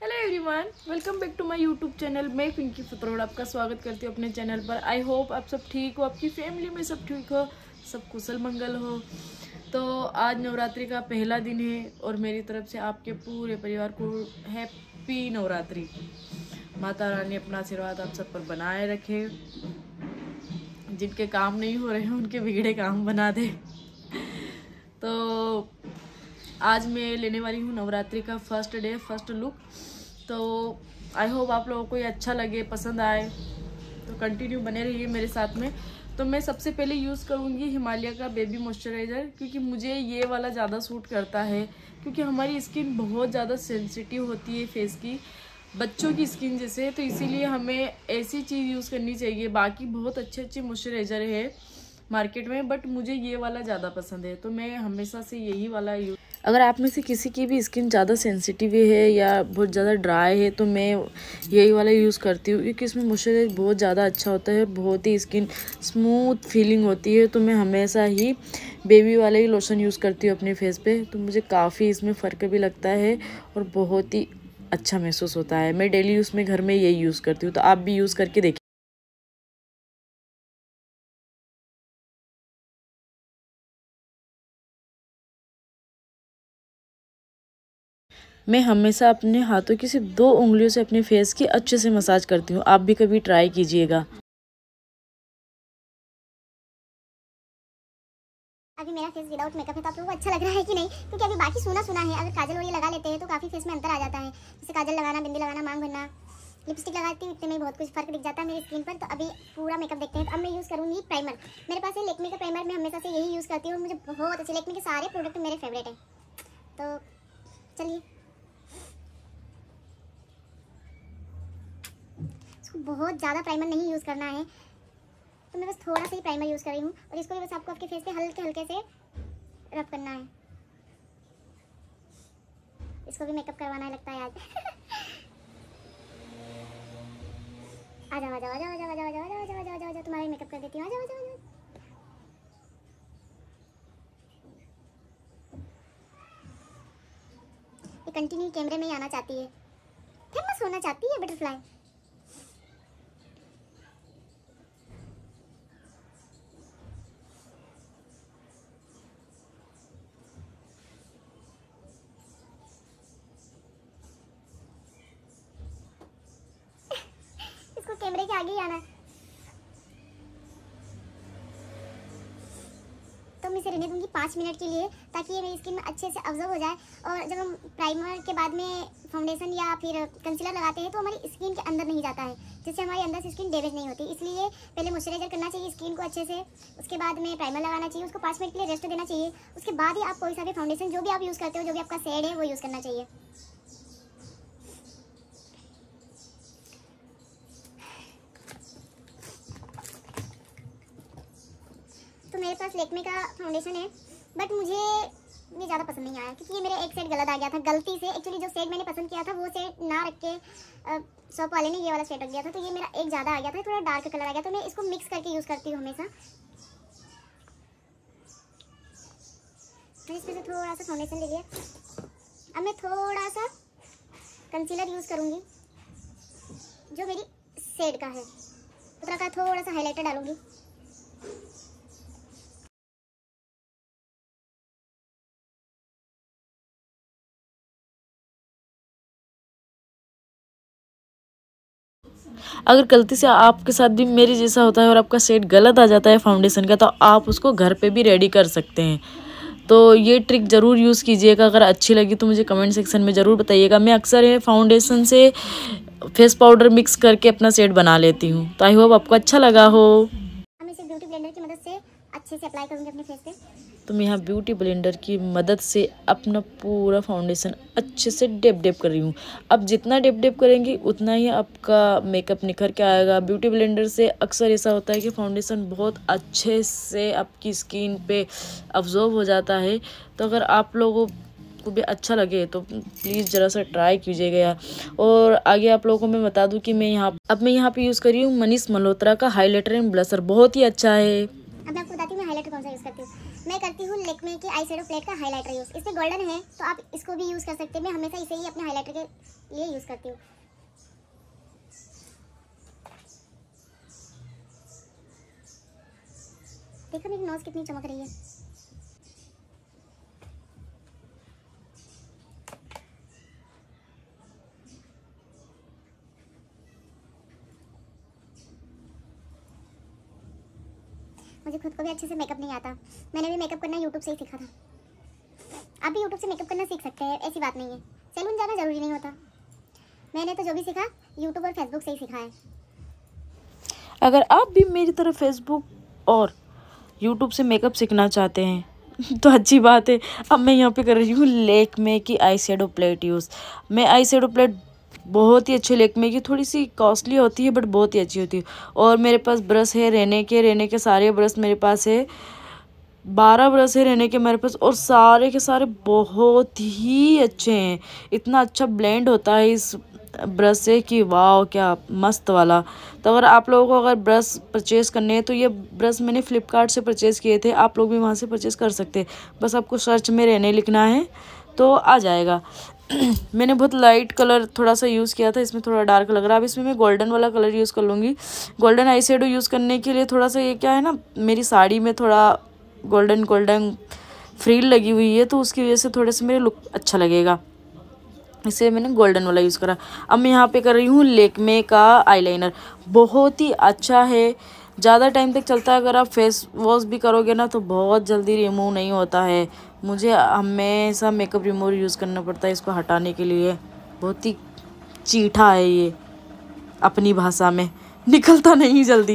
Hello everyone, welcome back to my YouTube channel. मैं पिंकी फतरोड़ आपका स्वागत करती हूँ अपने चैनल पर। आई होप आप सब ठीक हो, आपकी फैमिली में सब ठीक हो, सब कुशल मंगल हो। तो आज नवरात्रि का पहला दिन है और मेरी तरफ से आपके पूरे परिवार को हैप्पी नवरात्रि। माता रानी अपना आशीर्वाद आप सब पर बनाए रखे, जिनके काम नहीं हो रहे हैं उनके बिगड़े काम बना दे। तो आज मैं लेने वाली हूँ नवरात्रि का फर्स्ट डे, फर्स्ट लुक। तो आई होप आप लोगों को ये अच्छा लगे, पसंद आए, तो कंटिन्यू बने रहिए मेरे साथ में। तो मैं सबसे पहले यूज़ करूँगी हिमालय का बेबी मॉइस्चराइज़र, क्योंकि मुझे ये वाला ज़्यादा सूट करता है। क्योंकि हमारी स्किन बहुत ज़्यादा सेंसिटिव होती है फेस की, बच्चों की स्किन जैसे, तो इसीलिए हमें ऐसी चीज़ यूज़ करनी चाहिए। बाकी बहुत अच्छे अच्छे मॉइस्चराइज़र है मार्केट में, बट मुझे ये वाला ज़्यादा पसंद है, तो मैं हमेशा से यही वाला यूज। अगर आप में से किसी की भी स्किन ज़्यादा सेंसिटिव है या बहुत ज़्यादा ड्राई है तो मैं यही वाला यूज़ करती हूँ, क्योंकि इसमें मॉइस्चराइजर बहुत ज़्यादा अच्छा होता है, बहुत ही स्किन स्मूथ फीलिंग होती है। तो मैं हमेशा ही बेबी वाला ही लोशन यूज़ करती हूँ अपने फेस पे। तो मुझे काफ़ी इसमें फ़र्क भी लगता है और बहुत ही अच्छा महसूस होता है। मैं डेली यूज़ में घर में यही यूज़ करती हूँ, तो आप भी यूज़ करके देखिए। मैं हमेशा अपने हाथों की सिर्फ 2 उंगलियों से अपने फेस की अच्छे से मसाज करती हूँ। आप भी कभी ट्राई कीजिएगा। अभी मेरा फेस विदाउट मेकअप है, तो आप लोगों को अच्छा लग रहा है कि नहीं? क्योंकि अभी बाकी सुना है, अगर काजल और ये लगा लेते हैं तो काफ़ी फेस में अंतर आ जाता है। जैसे काजल लगाना, बिंदी लगाना, मांग भरना, लिपस्टिक लगाती हूँ, इतने में बहुत कुछ फर्क दिख जाता है मेरी स्किन पर। तो अभी पूरा मेकअप देखते हैं। तो अब मैं यूज़ करूँगी प्राइमर। मेरे पास है लेक्मे का प्राइमर, मैं हमेशा से यही यूज़ करती हूँ और मुझे बहुत अच्छे लेक्मे के सारे प्रोडक्ट मेरे फेवरेट हैं। तो चलिए, इसको बहुत ज़्यादा प्राइमर नहीं यूज़ करना है, तो मैं बस थोड़ा सा ही प्राइमर यूज़ कर रही हूँ। और इसको भी बस आपको आपके फेस पे हल्के हल्के से रब करना है। इसको भी मेकअप करवाना है लगता है आज। आ जाओ आ जाओ आ जाओ आ जाओ आ जाओ आ जाओ आ जाओ आ जाओ आ जाओ, तुम्हारा मेकअप कर देती हूँ। आ जाओ आ जाओ आ जाओ। ये कंटिन्यू कैमरे में ही आना चाहती है, फेमस होना चाहती है बटरफ्लाई। इसको कैमरे के आगे ही आना है। तो मैं इसे रहने दूंगी 5 मिनट के लिए, ताकि ये मेरी स्किन में अच्छे से अब्जॉर्ब हो जाए। और जब हम प्राइमर के बाद में फाउंडेशन या फिर कंसीलर लगाते हैं तो हमारी स्किन के अंदर नहीं जाता है, जिससे हमारी अंदर से स्किन डैमेज नहीं होती। इसलिए पहले मॉइस्चराइजर करना चाहिए स्किन को अच्छे से, उसके बाद में प्राइमर लगाना चाहिए, उसको 5 मिनट के लिए रेस्ट देना चाहिए। उसके बाद ही आप कोई सा भी फाउंडेशन जो भी आप यूज़ करते हो, जो भी आपका शेड है, वो यूज़ करना चाहिए। तो मेरे पास लेक्मे का फाउंडेशन है, बट मुझे ये ज़्यादा पसंद नहीं आया, क्योंकि ये मेरा एक सेट गलत आ गया था गलती से। एक्चुअली जो सेट मैंने पसंद किया था वो सेट ना रख के शॉप वाले ने ये वाला सेट रख दिया था, तो ये मेरा एक ज़्यादा आ गया था, थोड़ा डार्क कलर आ गया। तो मैं इसको मिक्स करके यूज़ करती हूँ हमेशा। तो इसमें से थोड़ा सा फाउंडेशन ले लिया। अब मैं थोड़ा सा कंसीलर यूज़ करूँगी जो मेरी शेड का है, उतना का थोड़ा सा हाइलाइटर डालूंगी। अगर गलती से आपके साथ भी मेरी जैसा होता है और आपका शेड गलत आ जाता है फाउंडेशन का, तो आप उसको घर पे भी रेडी कर सकते हैं। तो ये ट्रिक ज़रूर यूज़ कीजिएगा। अगर अच्छी लगी तो मुझे कमेंट सेक्शन में ज़रूर बताइएगा। मैं अक्सर है फाउंडेशन से फेस पाउडर मिक्स करके अपना शेड बना लेती हूँ। तो आई होप आपको अच्छा लगा हो। हम इसे ब्यूटी ब्लेंडर की मदद से अच्छे से अप्लाई करूँगी अपने फेस पे। तो मैं यहाँ ब्यूटी ब्लेंडर की मदद से अपना पूरा फाउंडेशन अच्छे से डेप डेप कर रही हूँ। अब जितना डेप डेप करेंगी उतना ही आपका मेकअप निखर के आएगा। ब्यूटी ब्लेंडर से अक्सर ऐसा होता है कि फाउंडेशन बहुत अच्छे से आपकी स्किन पे अब्जॉर्ब हो जाता है। तो अगर आप लोगों को भी अच्छा लगे तो प्लीज़ ज़रा सा ट्राई कीजिएगा। और आगे आप लोगों को मैं बता दूं कि मैं यहाँ पे यूज़ कर रही हूँ मनीष मल्होत्रा का हाइलाइटर एंड ब्लशर, बहुत ही अच्छा है। अब मैं आपको बताती हूँ मैं हाइलाइटर कौन सा यूज़ करती हूँ। मैं करती करती हूँ लेक्मे की आई शेडो प्लेट का हाइलाइटर यूज़। इसमें गोल्डन है तो आप इसको भी यूज़ कर सकते हैं। मैं हमेशा इसे ही अपने हाइलाइटर के लिए यूज़ करती हूँ। देखो मेरी नोज़ कितनी चमक रही है। मुझे खुद को भी अच्छे से मेकअप नहीं आता। मैंने भी मेकअप करना यूट्यूब से ही सीखा था। आप भी यूट्यूब से मेकअप करना सीख सकते हैं, ऐसी बात नहीं है। सैलून जाना ज़रूरी नहीं होता। मैंने तो जो भी सीखा यूट्यूब और फेसबुक से ही सीखा है। अगर आप भी मेरी तरह फेसबुक और यूट्यूब से मेकअप सीखना चाहते हैं तो अच्छी बात है। अब मैं यहाँ पे कर रही हूँ लेक्मे की आई शेडो प्लेट यूज़। मैं आई शेडो प्लेट बहुत ही अच्छी लेक्मे की, थोड़ी सी कॉस्टली होती है बट बहुत ही अच्छी होती है। और मेरे पास ब्रश है रेने के सारे ब्रश मेरे पास है। 12 ब्रश है रेने के मेरे पास और सारे के सारे बहुत ही अच्छे हैं। इतना अच्छा ब्लेंड होता है इस ब्रश से कि वाह क्या मस्त वाला। तो अगर आप लोगों को अगर ब्रश परचेज़ करने हैं तो ये ब्रश मैंने फ़्लिपकार्ट से परचेज़ किए थे। आप लोग भी वहाँ से परचेज़ कर सकते हैं। बस आपको सर्च में रेने लिखना है तो आ जाएगा। मैंने बहुत लाइट कलर थोड़ा सा यूज़ किया था, इसमें थोड़ा डार्क लग रहा है। अब इसमें मैं गोल्डन वाला कलर यूज़ कर लूँगी। गोल्डन आई शेडो यूज़ करने के लिए थोड़ा सा ये क्या है ना, मेरी साड़ी में थोड़ा गोल्डन फ्रील लगी हुई है तो उसकी वजह से थोड़े से मेरे लुक अच्छा लगेगा, इसलिए मैंने गोल्डन वाला यूज़ करा। अब मैं यहाँ पे कर रही हूँ लेक्मे का आईलाइनर। बहुत ही अच्छा है, ज़्यादा टाइम तक चलता है। अगर आप फेस वॉश भी करोगे ना तो बहुत जल्दी रिमूव नहीं होता है। मुझे हमेशा मेकअप रिमूवर यूज़ करना पड़ता है इसको हटाने के लिए। बहुत ही चीठा है ये, अपनी भाषा में निकलता नहीं जल्दी।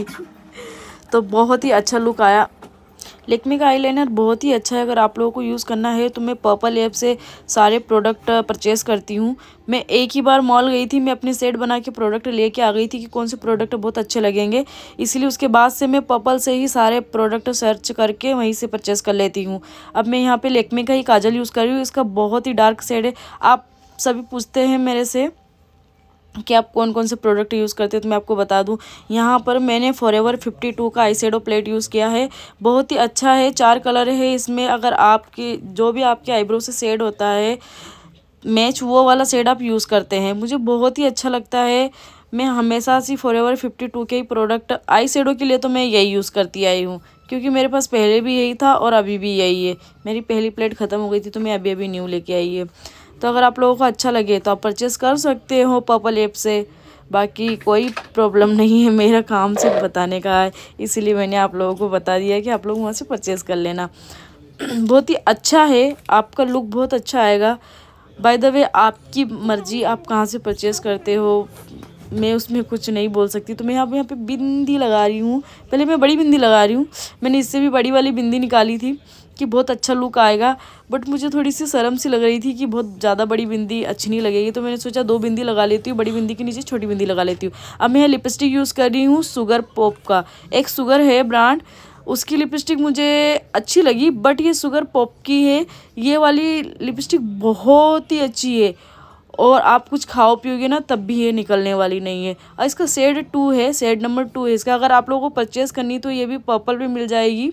तो बहुत ही अच्छा लुक आया। लेक्मे का आईलाइनर बहुत ही अच्छा है। अगर आप लोगों को यूज़ करना है तो मैं पर्पल ऐप से सारे प्रोडक्ट परचेज़ करती हूँ। मैं एक ही बार मॉल गई थी, मैं अपनी सेट बना के प्रोडक्ट लेके आ गई थी कि कौन से प्रोडक्ट बहुत अच्छे लगेंगे, इसलिए उसके बाद से मैं पर्पल से ही सारे प्रोडक्ट सर्च करके वहीं से परचेज़ कर लेती हूँ। अब मैं यहाँ पर लेक्मे का ही काजल यूज़ कर रही हूँ। इसका बहुत ही डार्क शेड है। आप सभी पूछते हैं मेरे से कि आप कौन कौन से प्रोडक्ट यूज़ करते हैं तो मैं आपको बता दूं। यहाँ पर मैंने फॉरएवर 52 का आई शेडो प्लेट यूज़ किया है। बहुत ही अच्छा है। 4 कलर है इसमें। अगर आपके जो भी आपके आईब्रो से शेड होता है मैच, वो वाला शेड आप यूज़ करते हैं, मुझे बहुत ही अच्छा लगता है। मैं हमेशा से फॉरएवर 52 के ही प्रोडक्ट आई शेडो के लिए तो मैं यही यूज़ करती आई हूँ, क्योंकि मेरे पास पहले भी यही था और अभी भी यही है। मेरी पहली प्लेट ख़त्म हो गई थी तो मैं अभी न्यू लेके आई है। तो अगर आप लोगों को अच्छा लगे तो आप परचेज़ कर सकते हो पर्पल ऐप से। बाकी कोई प्रॉब्लम नहीं है, मेरा काम सिर्फ बताने का है, इसीलिए मैंने आप लोगों को बता दिया कि आप लोग वहाँ से परचेज़ कर लेना। बहुत ही अच्छा है, आपका लुक बहुत अच्छा आएगा। बाय द वे आपकी मर्ज़ी आप कहाँ से परचेज़ करते हो, मैं उसमें कुछ नहीं बोल सकती। तो मैं यहाँ पे बिंदी लगा रही हूँ। पहले मैं बड़ी बिंदी लगा रही हूँ। मैंने इससे भी बड़ी वाली बिंदी निकाली थी कि बहुत अच्छा लुक आएगा, बट मुझे थोड़ी सी शर्म सी लग रही थी कि बहुत ज़्यादा बड़ी बिंदी अच्छी नहीं लगेगी, तो मैंने सोचा 2 बिंदी लगा लेती हूँ, बड़ी बिंदी के नीचे छोटी बिंदी लगा लेती हूँ। अब मैं लिपस्टिक यूज़ कर रही हूँ सुगर पॉप का। एक सुगर है ब्रांड, उसकी लिपस्टिक मुझे अच्छी लगी, बट ये सुगर पॉप की है। ये वाली लिपस्टिक बहुत ही अच्छी है और आप कुछ खाओ पियोगे ना तब भी ये निकलने वाली नहीं है। और इसका शेड 2 है, शेड नंबर 2 है इसका। अगर आप लोगों को परचेज़ करनी तो ये भी पर्पल में मिल जाएगी,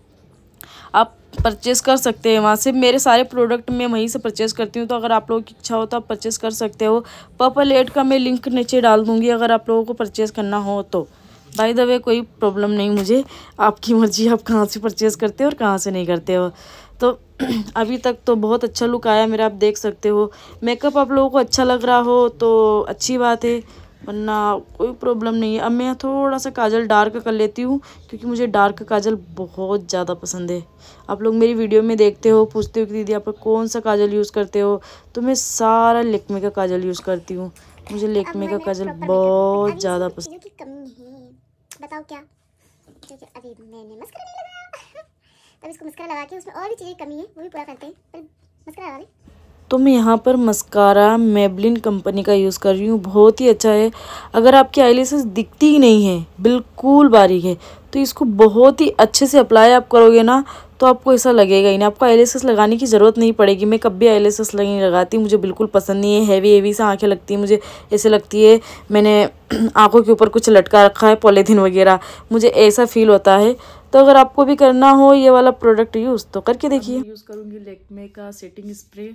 आप परचेज़ कर सकते हैं वहाँ से। मेरे सारे प्रोडक्ट मैं वहीं से परचेज़ करती हूँ, तो अगर आप लोगों की इच्छा हो तो आप परचेज़ कर सकते हो। पर्पल ऐड का मैं लिंक नीचे डाल दूँगी अगर आप लोगों को परचेज़ करना हो तो। बाय द वे कोई प्रॉब्लम नहीं मुझे, आपकी मर्ज़ी आप कहाँ से परचेज़ करते हो और कहाँ से नहीं करते हो। तो अभी तक तो बहुत अच्छा लुक आया मेरा, आप देख सकते हो। मेकअप आप लोगों को अच्छा लग रहा हो तो अच्छी बात है, वरना कोई प्रॉब्लम नहीं है। अब मैं थोड़ा सा काजल डार्क कर लेती हूँ, क्योंकि मुझे डार्क काजल बहुत ज़्यादा पसंद है। आप लोग मेरी वीडियो में देखते हो, पूछते हो कि दीदी आप कौन सा काजल यूज़ करते हो, तो मैं सारा लेक्मे का काजल यूज़ करती हूँ। मुझे लेक्मे का काजल बहुत ज़्यादा पसंद। की कमी है, बताओ क्या? क्योंकि अभी मैंने मस्कारा नहीं लगाया तब इसको मस्कारा लगा के उसमें और भी चीज़ें कमी है वो भी पूरा करते हैं। पर मस्कारा लगा लें। तो मैं यहाँ पर मस्कारा मेबलिन कंपनी का यूज़ कर रही हूँ, बहुत ही अच्छा है। अगर आपकी आईलैशेस दिखती ही नहीं है, बिल्कुल बारीक है, तो इसको बहुत ही अच्छे से अप्लाई आप करोगे ना तो आपको ऐसा लगेगा ही नहीं, आपको आईलैशेस लगाने की ज़रूरत नहीं पड़ेगी। मैं कभी आईलैशेस नहीं लगाती, मुझे बिल्कुल पसंद नहीं है। हैवी सा आँखें लगती है मुझे, ऐसे लगती है मैंने आँखों के ऊपर कुछ लटका रखा है, पॉलीथीन वगैरह, मुझे ऐसा फील होता है। तो अगर आपको भी करना हो ये वाला प्रोडक्ट यूज़ तो करके देखिए। यूज़ करूँगी लैक्मे का सेटिंग स्प्रे।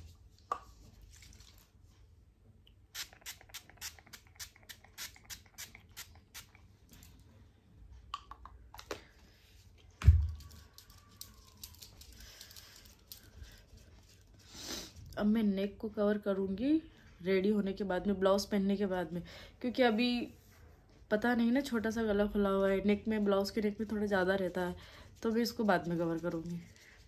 अब मैं नेक को कवर करूँगी रेडी होने के बाद में, ब्लाउज पहनने के बाद में, क्योंकि अभी पता नहीं ना, छोटा सा गला खुला हुआ है, नेक में, ब्लाउज के नेक में थोड़ा ज़्यादा रहता है, तो मैं इसको बाद में कवर करूँगी।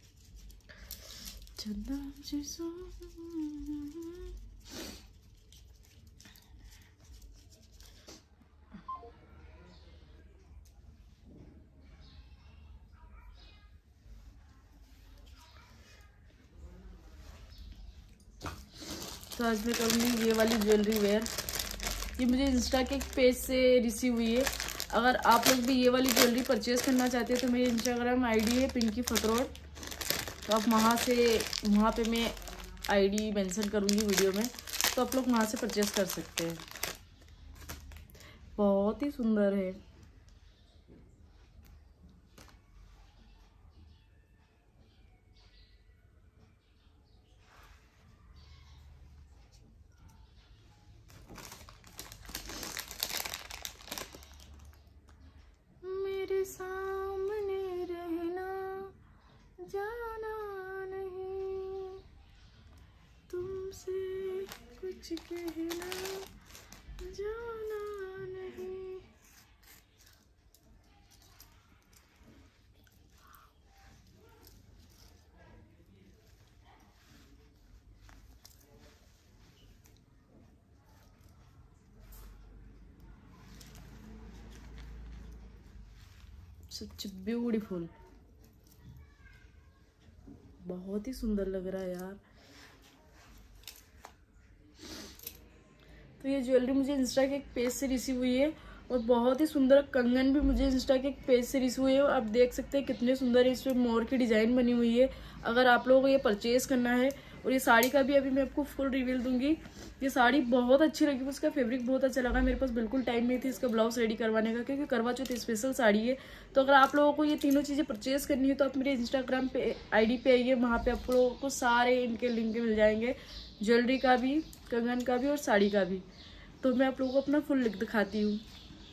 तो आज मैं करूँगी ये वाली ज्वेलरी वेयर। ये मुझे इंस्टा के एक पेज से रिसीव हुई है। अगर आप लोग भी ये वाली ज्वेलरी परचेज़ करना चाहते हैं तो मेरी इंस्टाग्राम आईडी है पिंकी फतरोड, तो आप वहाँ पे मैं आईडी मेंशन करूँगी वीडियो में, तो आप लोग वहाँ से परचेज़ कर सकते हैं। बहुत ही सुंदर है। सामने रहना, जाना नहीं, तुमसे कुछ कहना, जाना नहीं। सच ब्यूटीफुल, बहुत ही सुंदर लग रहा है यार। तो ये ज्वेलरी मुझे इंस्टा के एक पेज से रिसीव हुई है, और बहुत ही सुंदर कंगन भी मुझे इंस्टा के एक पेज से रिसीव हुई है। आप देख सकते हैं कितने सुंदर है, इसमें मोर की डिज़ाइन बनी हुई है। अगर आप लोगों को ये परचेज़ करना है, और ये साड़ी का भी अभी मैं आपको फुल रिवील दूंगी। ये साड़ी बहुत अच्छी लगी, उसका फैब्रिक बहुत अच्छा लगा। मेरे पास बिल्कुल टाइम नहीं थी इसका ब्लाउज रेडी करवाने का, क्योंकि करवा चौथ स्पेशल साड़ी है। तो अगर आप लोगों को ये तीनों चीज़ें परचेज़ करनी है तो आप मेरे इंस्टाग्राम पे आईडी पे आइए, वहाँ पे आप लोगों को सारे इनके लिंक मिल जाएंगे, ज्वेलरी का भी, कंगन का भी और साड़ी का भी। तो मैं आप लोगों को अपना फुल लिंक दिखाती हूँ।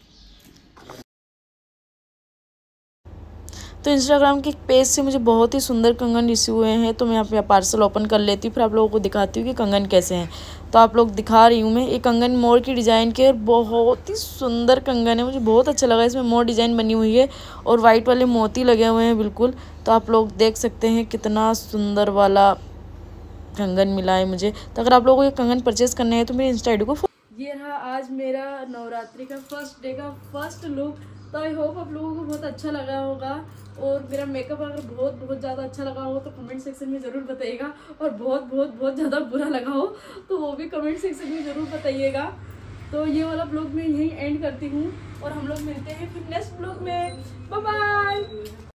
तो इंस्टाग्राम के पेज से मुझे बहुत ही सुंदर कंगन रिसीव हुए हैं, तो मैं यहाँ पे पार्सल ओपन कर लेती हूँ, फिर आप लोगों को दिखाती हूँ कि कंगन कैसे हैं। तो आप लोग दिखा रही हूँ मैं, ये कंगन मोर की डिज़ाइन के, और बहुत ही सुंदर कंगन है, मुझे बहुत अच्छा लगा। इसमें मोर डिज़ाइन बनी हुई है और वाइट वाले मोती लगे हुए हैं बिल्कुल। तो आप लोग देख सकते हैं कितना सुंदर वाला कंगन मिला है मुझे। तो अगर आप लोगों को ये कंगन परचेज़ करना है तो मेरे इंस्टा आईडी को। ये रहा आज मेरा नवरात्रि का फर्स्ट डे का फर्स्ट लुक। तो आई होप आप लोगों को बहुत अच्छा लगा होगा, और मेरा मेकअप अगर बहुत ज़्यादा अच्छा लगा हो तो कमेंट सेक्शन में ज़रूर बताइएगा, और बहुत ज़्यादा बुरा लगा हो तो वो भी कमेंट सेक्शन में ज़रूर बताइएगा। तो ये वाला ब्लॉग मैं यहीं एंड करती हूँ, और हम लोग मिलते हैं फिर नेक्स्ट ब्लॉग में। Bye bye.